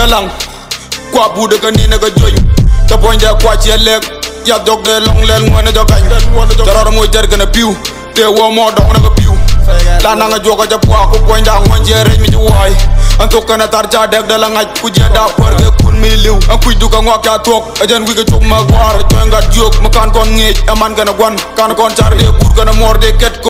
dalang kwa bude ka ni na ka joy ta bonja kwa ci leg ya dog de long len ngone jogañ dara mo jar gëna piw te wo mo dog na ka piw la na nga joga ja po ko bonja ngonje re mi ci way an to kana tar ja deg de la ngaj ku je da por ke kun mi liw an kuy duga ngok ya tok ajan wi ga tok ma war to nga jog ma kan kon ngeej aman gëna gon kan kon tar de bur gëna mor de ket